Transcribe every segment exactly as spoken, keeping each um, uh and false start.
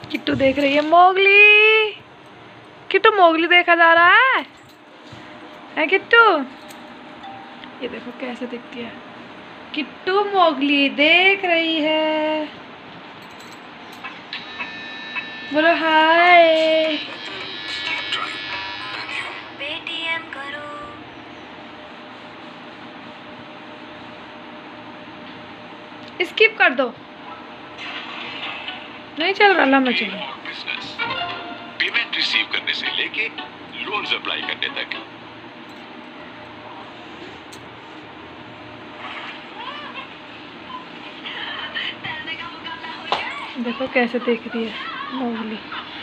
किट्टू देख रही है मोगली। किट्टू मोगली देखा जा रहा है है किट्टू। ये देखो कैसे दिखती है। किट्टू मोगली देख रही है। बोलो हाय। पेटीएम करो। स्किप कर दो। नहीं चल रहा लम्बा चलो। पेमेंट रिसीव करने से लेके लोन अप्लाई करने तक। देखो कैसे देख रही है मोगली।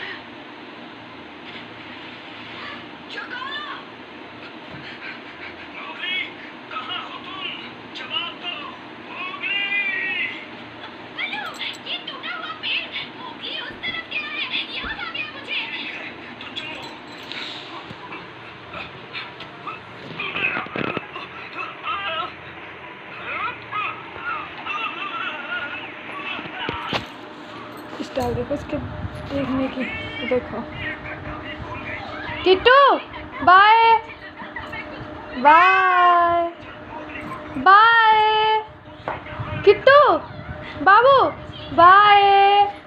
स्टाइल देखो इसके देखने की। देखो Kittu bye bye bye. Kittu बाबू बाय।